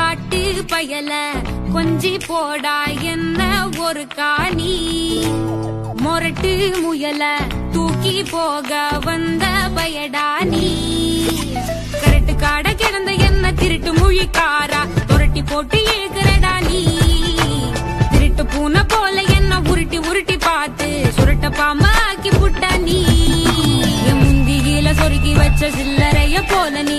காட்டு பயல கொஞ்சி போடா என்ன ஒரு காணி மொரட்டு முயல தூக்கி போக வந்த பயடா நீ கரட்டு காட கிடந்த என்ன திருட்டு முழிக்காரா துரட்டி போட்டு இழுக்கிறடா நீ திருட்டு பூனை போல என்ன உருட்டி உருட்டி பார்த்து சுருட்ட பாம்பா ஆக்கி புட்டா நீ முந்தியில சொருக்கி வச்ச சில்லறைய போல நீ